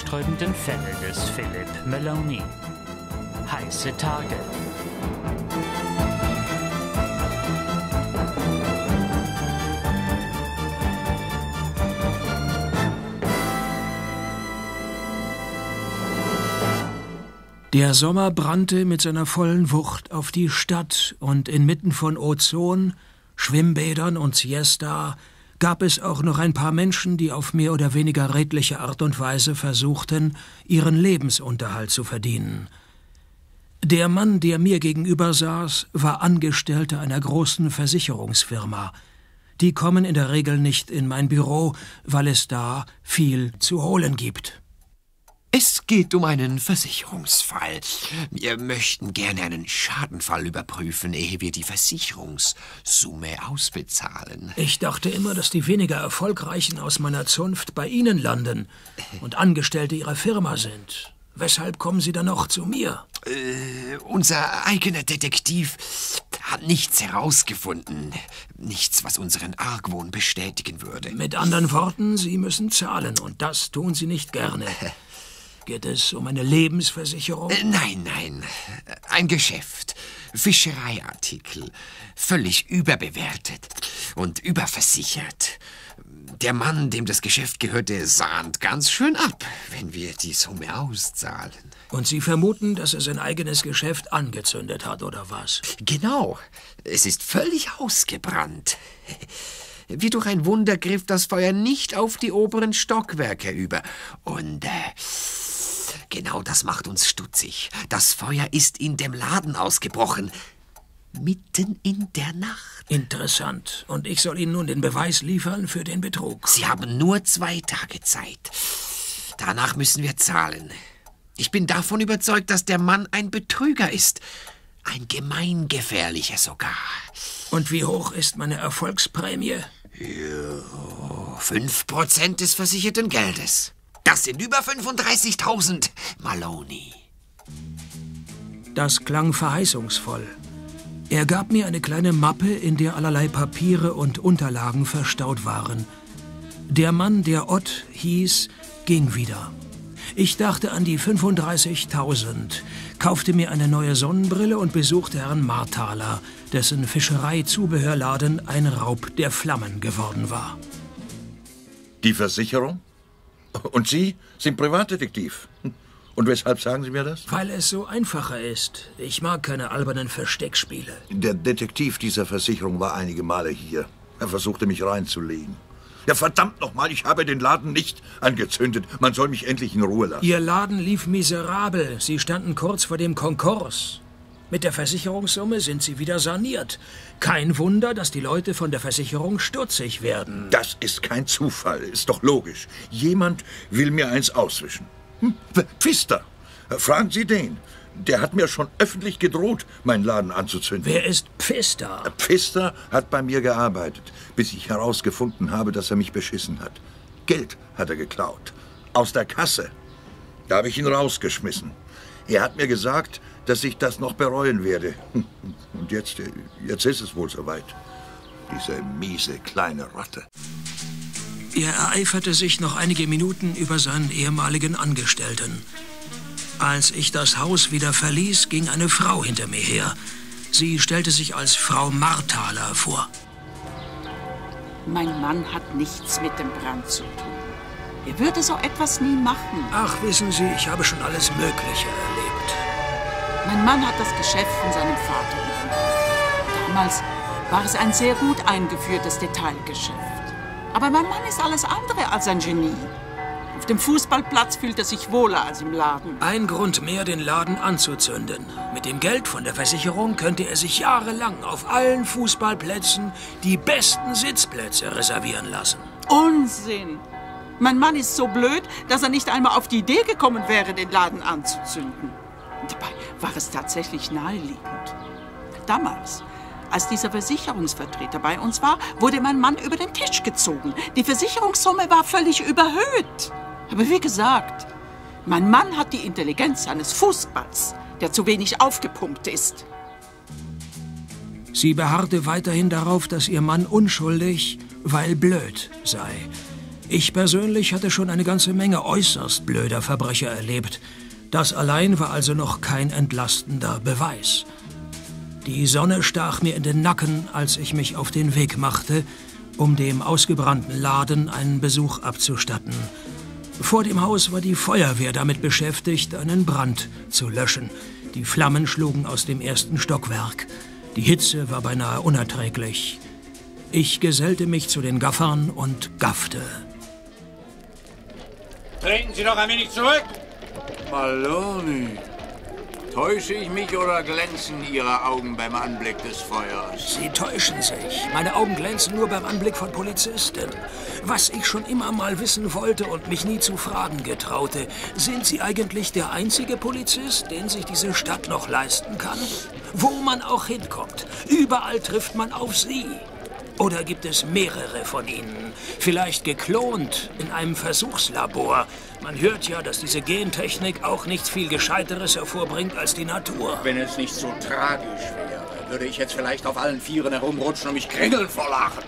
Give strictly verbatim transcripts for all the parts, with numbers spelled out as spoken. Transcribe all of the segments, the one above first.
haarsträubenden Fälle des Philip Maloney. Heiße Tage. Der Sommer brannte mit seiner vollen Wucht auf die Stadt, und inmitten von Ozon, Schwimmbädern und Siesta gab es auch noch ein paar Menschen, die auf mehr oder weniger redliche Art und Weise versuchten, ihren Lebensunterhalt zu verdienen. Der Mann, der mir gegenüber saß, war Angestellter einer großen Versicherungsfirma. Die kommen in der Regel nicht in mein Büro, weil es da viel zu holen gibt. Es geht um einen Versicherungsfall. Wir möchten gerne einen Schadenfall überprüfen, ehe wir die Versicherungssumme ausbezahlen. Ich dachte immer, dass die weniger Erfolgreichen aus meiner Zunft bei Ihnen landen und Angestellte Ihrer Firma sind. Weshalb kommen Sie dann noch zu mir? Äh, unser eigener Detektiv hat nichts herausgefunden. Nichts, was unseren Argwohn bestätigen würde. Mit anderen Worten, Sie müssen zahlen, und das tun Sie nicht gerne. Geht es um eine Lebensversicherung? Äh, nein, nein. Ein Geschäft. Fischereiartikel. Völlig überbewertet und überversichert. Der Mann, dem das Geschäft gehörte, sahnt ganz schön ab, wenn wir die Summe auszahlen. Und Sie vermuten, dass er sein eigenes Geschäft angezündet hat, oder was? Genau. Es ist völlig ausgebrannt. Wie durch ein Wunder griff das Feuer nicht auf die oberen Stockwerke über. Und äh, genau das macht uns stutzig. Das Feuer ist in dem Laden ausgebrochen. Mitten in der Nacht. Interessant. Und ich soll Ihnen nun den Beweis liefern für den Betrug. Sie haben nur zwei Tage Zeit. Danach müssen wir zahlen. Ich bin davon überzeugt, dass der Mann ein Betrüger ist. Ein gemeingefährlicher sogar. Und wie hoch ist meine Erfolgsprämie? Ja, fünf Prozent des versicherten Geldes. Das sind über fünfunddreißigtausend, Maloney. Das klang verheißungsvoll. Er gab mir eine kleine Mappe, in der allerlei Papiere und Unterlagen verstaut waren. Der Mann, der Ott hieß, ging wieder. Ich dachte an die fünfunddreißigtausend, kaufte mir eine neue Sonnenbrille und besuchte Herrn Marthaler, dessen Fischereizubehörladen ein Raub der Flammen geworden war. Die Versicherung? Und Sie sind Privatdetektiv? Und weshalb sagen Sie mir das? Weil es so einfacher ist. Ich mag keine albernen Versteckspiele. Der Detektiv dieser Versicherung war einige Male hier. Er versuchte, mich reinzulegen. Ja, verdammt nochmal, ich habe den Laden nicht angezündet. Man soll mich endlich in Ruhe lassen. Ihr Laden lief miserabel. Sie standen kurz vor dem Konkurs. Mit der Versicherungssumme sind Sie wieder saniert. Kein Wunder, dass die Leute von der Versicherung stutzig werden. Das ist kein Zufall, ist doch logisch. Jemand will mir eins auswischen. Hm, Pfister, fragen Sie den. Der hat mir schon öffentlich gedroht, meinen Laden anzuzünden. Wer ist Pfister? Pfister hat bei mir gearbeitet, bis ich herausgefunden habe, dass er mich beschissen hat. Geld hat er geklaut. Aus der Kasse. Da habe ich ihn rausgeschmissen. Er hat mir gesagt, dass ich das noch bereuen werde. Und jetzt, jetzt ist es wohl soweit. Diese miese kleine Ratte. Er ereiferte sich noch einige Minuten über seinen ehemaligen Angestellten. Als ich das Haus wieder verließ, ging eine Frau hinter mir her. Sie stellte sich als Frau Marthaler vor. Mein Mann hat nichts mit dem Brand zu tun. Er würde so etwas nie machen. Ach, wissen Sie, ich habe schon alles Mögliche erlebt. Mein Mann hat das Geschäft von seinem Vater übernommen. Damals war es ein sehr gut eingeführtes Detailgeschäft. Aber mein Mann ist alles andere als ein Genie. Auf dem Fußballplatz fühlt er sich wohler als im Laden. Ein Grund mehr, den Laden anzuzünden. Mit dem Geld von der Versicherung könnte er sich jahrelang auf allen Fußballplätzen die besten Sitzplätze reservieren lassen. Unsinn! Mein Mann ist so blöd, dass er nicht einmal auf die Idee gekommen wäre, den Laden anzuzünden. Dabei war es tatsächlich naheliegend. Damals, als dieser Versicherungsvertreter bei uns war, wurde mein Mann über den Tisch gezogen. Die Versicherungssumme war völlig überhöht. Aber wie gesagt, mein Mann hat die Intelligenz eines Fußballs, der zu wenig aufgepumpt ist. Sie beharrte weiterhin darauf, dass ihr Mann unschuldig, weil blöd sei. Ich persönlich hatte schon eine ganze Menge äußerst blöder Verbrecher erlebt. Das allein war also noch kein entlastender Beweis. Die Sonne stach mir in den Nacken, als ich mich auf den Weg machte, um dem ausgebrannten Laden einen Besuch abzustatten. Vor dem Haus war die Feuerwehr damit beschäftigt, einen Brand zu löschen. Die Flammen schlugen aus dem ersten Stockwerk. Die Hitze war beinahe unerträglich. Ich gesellte mich zu den Gaffern und gaffte. Treten Sie doch ein wenig zurück! Maloney, täusche ich mich oder glänzen Ihre Augen beim Anblick des Feuers? Sie täuschen sich. Meine Augen glänzen nur beim Anblick von Polizisten. Was ich schon immer mal wissen wollte und mich nie zu fragen getraute, sind Sie eigentlich der einzige Polizist, den sich diese Stadt noch leisten kann? Wo man auch hinkommt, überall trifft man auf Sie. Oder gibt es mehrere von Ihnen? Vielleicht geklont in einem Versuchslabor. Man hört ja, dass diese Gentechnik auch nichts viel Gescheiteres hervorbringt als die Natur. Wenn es nicht so tragisch wäre, würde ich jetzt vielleicht auf allen Vieren herumrutschen und mich kringeln vor Lachen.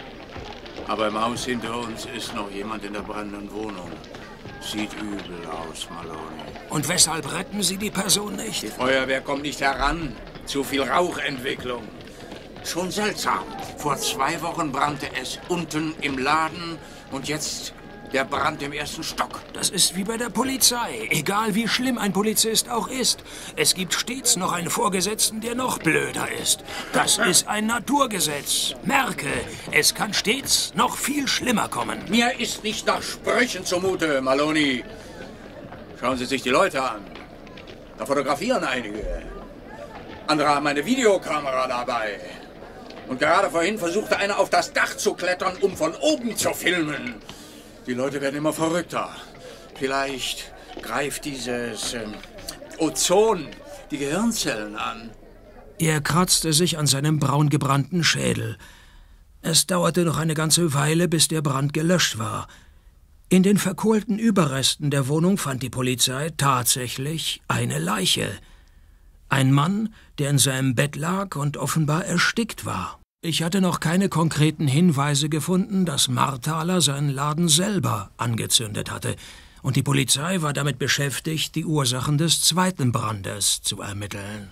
Aber im Haus hinter uns ist noch jemand in der brennenden Wohnung. Sieht übel aus, Maloney. Und weshalb retten Sie die Person nicht? Die Feuerwehr kommt nicht heran. Zu viel Rauchentwicklung. Schon seltsam. Vor zwei Wochen brannte es unten im Laden und jetzt der Brand im ersten Stock. Das ist wie bei der Polizei. Egal wie schlimm ein Polizist auch ist. Es gibt stets noch einen Vorgesetzten, der noch blöder ist. Das ist ein Naturgesetz. Merke, es kann stets noch viel schlimmer kommen. Mir ist nicht nach Sprüchen zumute, Maloney. Schauen Sie sich die Leute an. Da fotografieren einige. Andere haben eine Videokamera dabei. Und gerade vorhin versuchte einer auf das Dach zu klettern, um von oben zu filmen. Die Leute werden immer verrückter. Vielleicht greift dieses äh, Ozon die Gehirnzellen an. Er kratzte sich an seinem braungebrannten Schädel. Es dauerte noch eine ganze Weile, bis der Brand gelöscht war. In den verkohlten Überresten der Wohnung fand die Polizei tatsächlich eine Leiche. Ein Mann, der in seinem Bett lag und offenbar erstickt war. Ich hatte noch keine konkreten Hinweise gefunden, dass Marthaler seinen Laden selber angezündet hatte. Und die Polizei war damit beschäftigt, die Ursachen des zweiten Brandes zu ermitteln.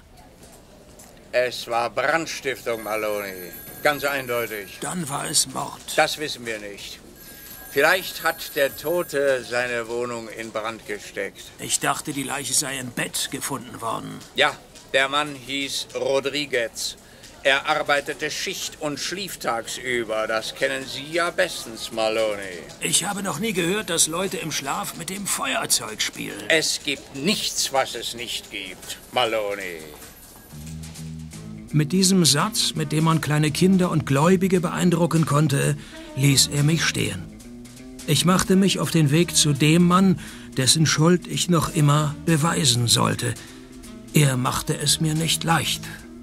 Es war Brandstiftung, Maloney. Ganz eindeutig. Dann war es Mord. Das wissen wir nicht. Vielleicht hat der Tote seine Wohnung in Brand gesteckt. Ich dachte, die Leiche sei im Bett gefunden worden. Ja, der Mann hieß Rodriguez. Er arbeitete Schicht- und schlief tagsüber. Das kennen Sie ja bestens, Maloney. Ich habe noch nie gehört, dass Leute im Schlaf mit dem Feuerzeug spielen. Es gibt nichts, was es nicht gibt, Maloney. Mit diesem Satz, mit dem man kleine Kinder und Gläubige beeindrucken konnte, ließ er mich stehen. Ich machte mich auf den Weg zu dem Mann, dessen Schuld ich noch immer beweisen sollte. Er machte es mir nicht leicht.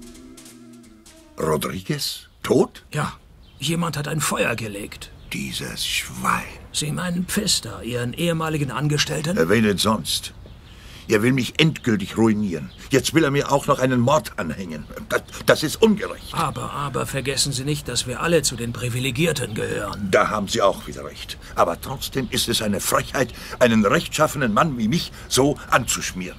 Rodriguez? Tot? Ja, jemand hat ein Feuer gelegt. Dieses Schwein. Sie meinen Pfister, Ihren ehemaligen Angestellten? Wen denn sonst? Er will mich endgültig ruinieren. Jetzt will er mir auch noch einen Mord anhängen. Das, das ist ungerecht. Aber, aber vergessen Sie nicht, dass wir alle zu den Privilegierten gehören. Da haben Sie auch wieder recht. Aber trotzdem ist es eine Frechheit, einen rechtschaffenen Mann wie mich so anzuschmieren.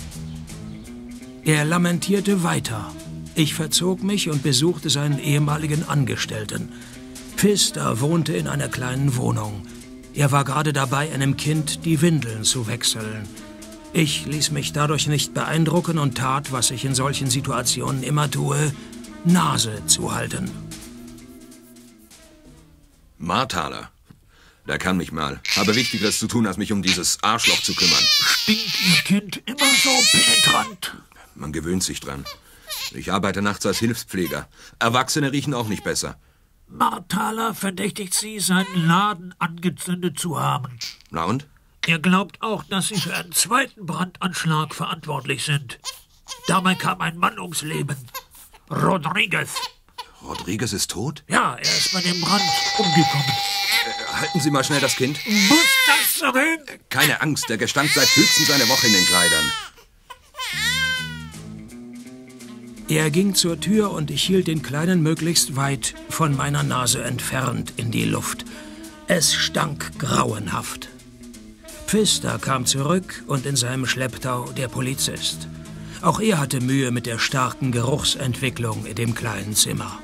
Er lamentierte weiter. Ich verzog mich und besuchte seinen ehemaligen Angestellten. Pfister wohnte in einer kleinen Wohnung. Er war gerade dabei, einem Kind die Windeln zu wechseln. Ich ließ mich dadurch nicht beeindrucken und tat, was ich in solchen Situationen immer tue, Nase zu halten. Marthaler. Der kann mich mal. Habe Wichtigeres zu tun, als mich um dieses Arschloch zu kümmern. Stinkt Ihr Kind immer so penetrant? Man gewöhnt sich dran. Ich arbeite nachts als Hilfspfleger. Erwachsene riechen auch nicht besser. Marthaler verdächtigt Sie, seinen Laden angezündet zu haben. Na und? Er glaubt auch, dass Sie für einen zweiten Brandanschlag verantwortlich sind. Dabei kam ein Mann ums Leben. Rodriguez. Rodriguez ist tot? Ja, er ist bei dem Brand umgekommen. Äh, halten Sie mal schnell das Kind. Muss das sein? Keine Angst, der Gestank bleibt höchstens eine Woche in den Kleidern. Er ging zur Tür und ich hielt den Kleinen möglichst weit von meiner Nase entfernt in die Luft. Es stank grauenhaft. Pfister kam zurück und in seinem Schlepptau der Polizist. Auch er hatte Mühe mit der starken Geruchsentwicklung in dem kleinen Zimmer.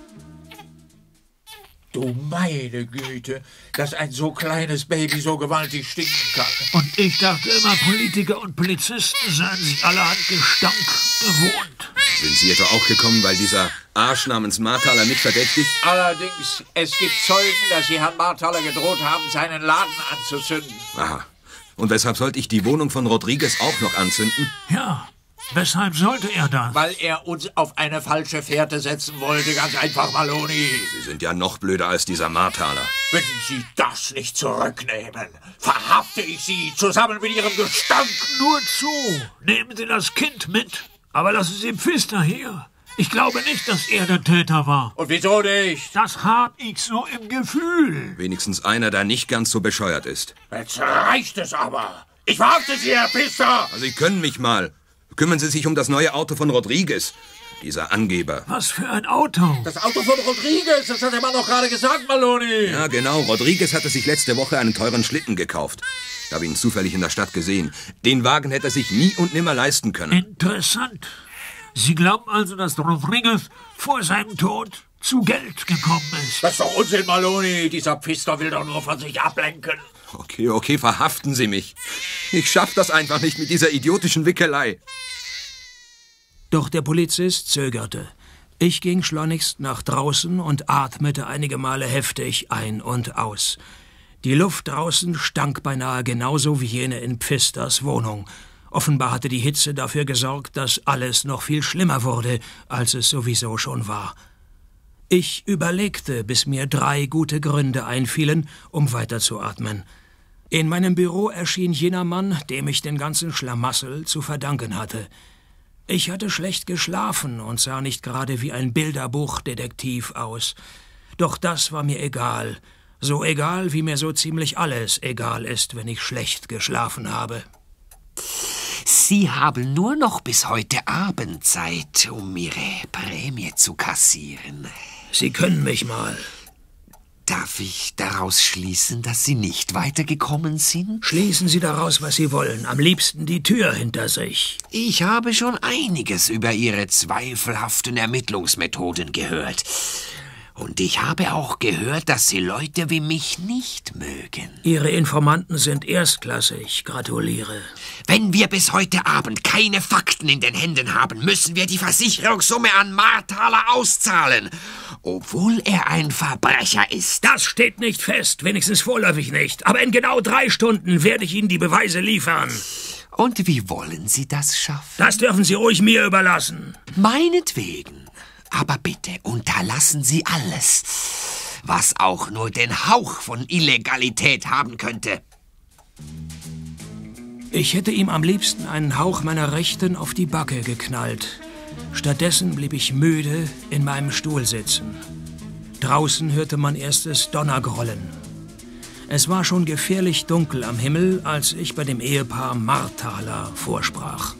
Du meine Güte, dass ein so kleines Baby so gewaltig stinken kann. Und ich dachte immer, Politiker und Polizisten seien sich allerhand Gestank gewohnt. Sind Sie etwa auch gekommen, weil dieser Arsch namens Marthaler mich verdächtigt? Allerdings, es gibt Zeugen, dass Sie Herrn Marthaler gedroht haben, seinen Laden anzuzünden. Aha. Und weshalb sollte ich die Wohnung von Rodriguez auch noch anzünden? Ja, weshalb sollte er das? Weil er uns auf eine falsche Fährte setzen wollte, ganz einfach, Maloney. Sie sind ja noch blöder als dieser Marthaler. Wenn Sie das nicht zurücknehmen, verhafte ich Sie zusammen mit Ihrem Gestank. Nur zu. Nehmen Sie das Kind mit, aber lassen Sie Pfister hier. Ich glaube nicht, dass er der Täter war. Und wieso nicht? Das hab ich so im Gefühl. Wenigstens einer, der nicht ganz so bescheuert ist. Jetzt reicht es aber. Ich verhafte Sie, Herr Pfister. Also Sie können mich mal. Kümmern Sie sich um das neue Auto von Rodriguez. Dieser Angeber. Was für ein Auto? Das Auto von Rodriguez, das hat der Mann doch gerade gesagt, Maloney. Ja, genau. Rodriguez hatte sich letzte Woche einen teuren Schlitten gekauft. Ich habe ihn zufällig in der Stadt gesehen. Den Wagen hätte er sich nie und nimmer leisten können. Interessant. Sie glauben also, dass Rodriguez vor seinem Tod zu Geld gekommen ist? Das ist doch Unsinn, Maloney. Dieser Pfister will doch nur von sich ablenken. Okay, okay, verhaften Sie mich. Ich schaff das einfach nicht mit dieser idiotischen Wickelei. Doch der Polizist zögerte. Ich ging schleunigst nach draußen und atmete einige Male heftig ein und aus. Die Luft draußen stank beinahe genauso wie jene in Pfisters Wohnung. Offenbar hatte die Hitze dafür gesorgt, dass alles noch viel schlimmer wurde, als es sowieso schon war. Ich überlegte, bis mir drei gute Gründe einfielen, um weiterzuatmen. In meinem Büro erschien jener Mann, dem ich den ganzen Schlamassel zu verdanken hatte. Ich hatte schlecht geschlafen und sah nicht gerade wie ein Bilderbuchdetektiv aus. Doch das war mir egal. So egal, wie mir so ziemlich alles egal ist, wenn ich schlecht geschlafen habe. Sie haben nur noch bis heute Abend Zeit, um Ihre Prämie zu kassieren. Sie können mich mal. Darf ich daraus schließen, dass Sie nicht weitergekommen sind? Schließen Sie daraus, was Sie wollen. Am liebsten die Tür hinter sich. Ich habe schon einiges über Ihre zweifelhaften Ermittlungsmethoden gehört. Und ich habe auch gehört, dass Sie Leute wie mich nicht mögen. Ihre Informanten sind erstklassig. Gratuliere. Wenn wir bis heute Abend keine Fakten in den Händen haben, müssen wir die Versicherungssumme an Marthaler auszahlen. Obwohl er ein Verbrecher ist. Das steht nicht fest, wenigstens vorläufig nicht. Aber in genau drei Stunden werde ich Ihnen die Beweise liefern. Und wie wollen Sie das schaffen? Das dürfen Sie ruhig mir überlassen. Meinetwegen. Aber bitte unterlassen Sie alles, was auch nur den Hauch von Illegalität haben könnte. Ich hätte ihm am liebsten einen Hauch meiner Rechten auf die Backe geknallt. Stattdessen blieb ich müde in meinem Stuhl sitzen. Draußen hörte man erstes Donnergrollen. Es war schon gefährlich dunkel am Himmel, als ich bei dem Ehepaar Marthaler vorsprach.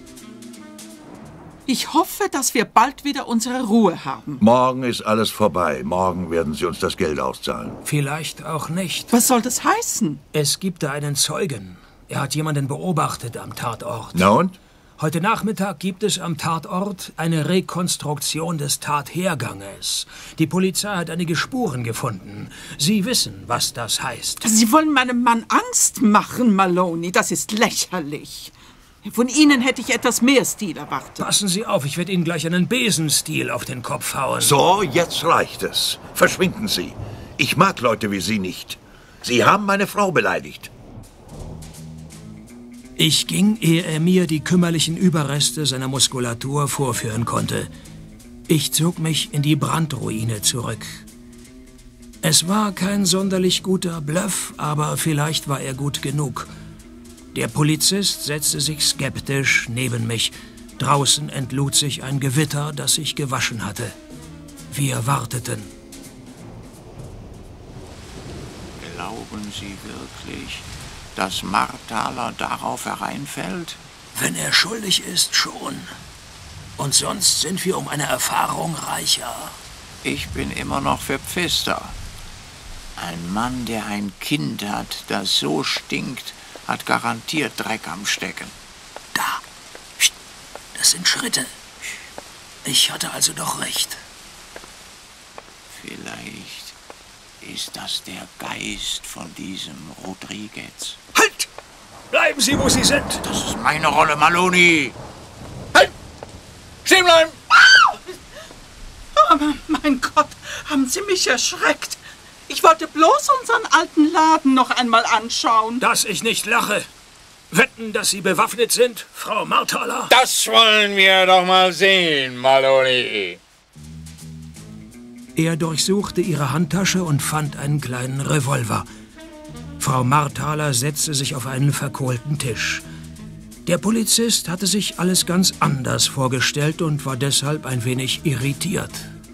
Ich hoffe, dass wir bald wieder unsere Ruhe haben. Morgen ist alles vorbei. Morgen werden Sie uns das Geld auszahlen. Vielleicht auch nicht. Was soll das heißen? Es gibt da einen Zeugen. Er hat jemanden beobachtet am Tatort. Na und? Heute Nachmittag gibt es am Tatort eine Rekonstruktion des Tatherganges. Die Polizei hat einige Spuren gefunden. Sie wissen, was das heißt. Sie wollen meinem Mann Angst machen, Maloney. Das ist lächerlich. Von Ihnen hätte ich etwas mehr Stil erwartet. Passen Sie auf, ich werde Ihnen gleich einen Besenstiel auf den Kopf hauen. So, jetzt reicht es. Verschwinden Sie. Ich mag Leute wie Sie nicht. Sie haben meine Frau beleidigt. Ich ging, ehe er mir die kümmerlichen Überreste seiner Muskulatur vorführen konnte. Ich zog mich in die Brandruine zurück. Es war kein sonderlich guter Bluff, aber vielleicht war er gut genug. Der Polizist setzte sich skeptisch neben mich. Draußen entlud sich ein Gewitter, das sich gewaschen hatte. Wir warteten. Glauben Sie wirklich, dass Marthaler darauf hereinfällt? Wenn er schuldig ist, schon. Und sonst sind wir um eine Erfahrung reicher. Ich bin immer noch für Pfister. Ein Mann, der ein Kind hat, das so stinkt, hat garantiert Dreck am Stecken. Da. Psst. Das sind Schritte. Ich hatte also doch recht. Vielleicht ist das der Geist von diesem Rodriguez. Halt! Bleiben Sie, wo Sie sind! Das ist meine Rolle, Maloney! Halt! Stehen bleiben! Aber mein Gott, haben Sie mich erschreckt. Ich wollte bloß unseren alten Laden noch einmal anschauen. Dass ich nicht lache. Wetten, dass Sie bewaffnet sind, Frau Marthaler? Das wollen wir doch mal sehen, Maloney. Er durchsuchte ihre Handtasche und fand einen kleinen Revolver. Frau Marthaler setzte sich auf einen verkohlten Tisch. Der Polizist hatte sich alles ganz anders vorgestellt und war deshalb ein wenig irritiert.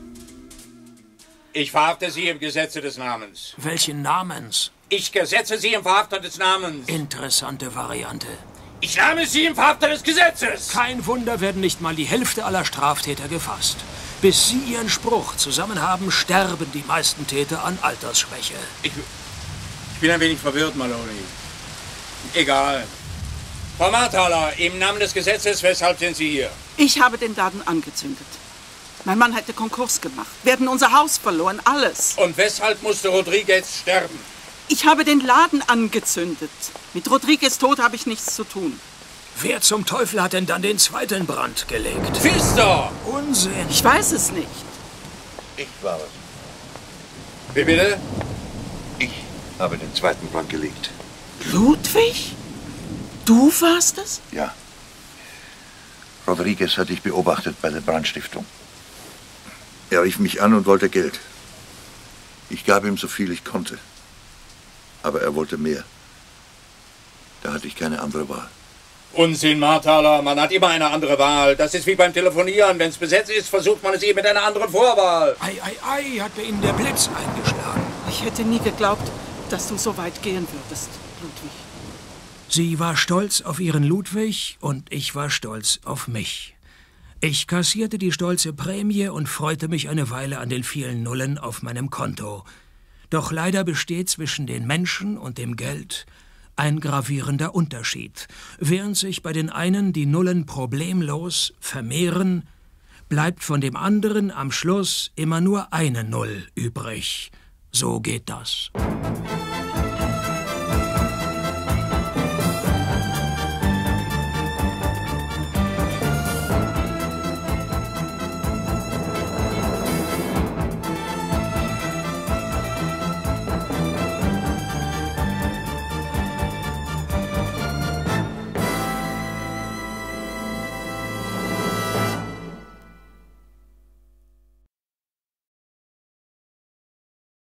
Ich verhafte Sie im Gesetze des Namens. Welchen Namens? Ich gesetze Sie im Verhafter des Namens. Interessante Variante. Ich nehme Sie im Verhafter des Gesetzes. Kein Wunder, werden nicht mal die Hälfte aller Straftäter gefasst. Bis sie ihren Spruch zusammen haben, sterben die meisten Täter an Altersschwäche. Ich, ich bin ein wenig verwirrt, Maloney. Egal. Frau Marthaler, im Namen des Gesetzes, weshalb sind Sie hier? Ich habe den Laden angezündet. Mein Mann hätte Konkurs gemacht. Wir hätten unser Haus verloren, alles. Und weshalb musste Rodriguez sterben? Ich habe den Laden angezündet. Mit Rodriguez Tod habe ich nichts zu tun. Wer zum Teufel hat denn dann den zweiten Brand gelegt? Pfister! Unsinn! Ich weiß es nicht. Ich war es. Wie bitte? Ich habe den zweiten Brand gelegt. Ludwig? Du warst es? Ja. Rodriguez hatte ich beobachtet bei der Brandstiftung. Er rief mich an und wollte Geld. Ich gab ihm so viel ich konnte. Aber er wollte mehr. Da hatte ich keine andere Wahl. Unsinn, Marthaler. Man hat immer eine andere Wahl. Das ist wie beim Telefonieren. Wenn es besetzt ist, versucht man es eben mit einer anderen Vorwahl. Ei, ei, ei, hat bei Ihnen der Blitz eingeschlagen. Ich hätte nie geglaubt, dass du so weit gehen würdest, Ludwig. Sie war stolz auf ihren Ludwig und ich war stolz auf mich. Ich kassierte die stolze Prämie und freute mich eine Weile an den vielen Nullen auf meinem Konto. Doch leider besteht zwischen den Menschen und dem Geld ein gravierender Unterschied. Während sich bei den einen die Nullen problemlos vermehren, bleibt von dem anderen am Schluss immer nur eine Null übrig. So geht das.